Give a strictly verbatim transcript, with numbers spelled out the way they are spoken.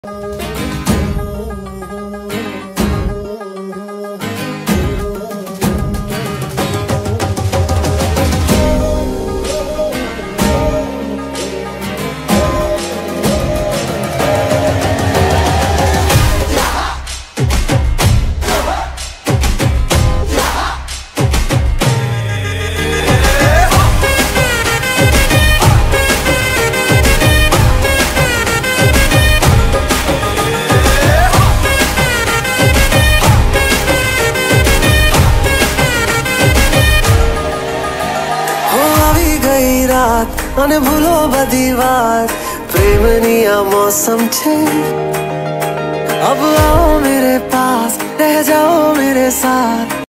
અને ભૂલો બધી વાત પ્રેમની આ मौसम छे। अब आओ मेरे पास, रह जाओ मेरे साथ।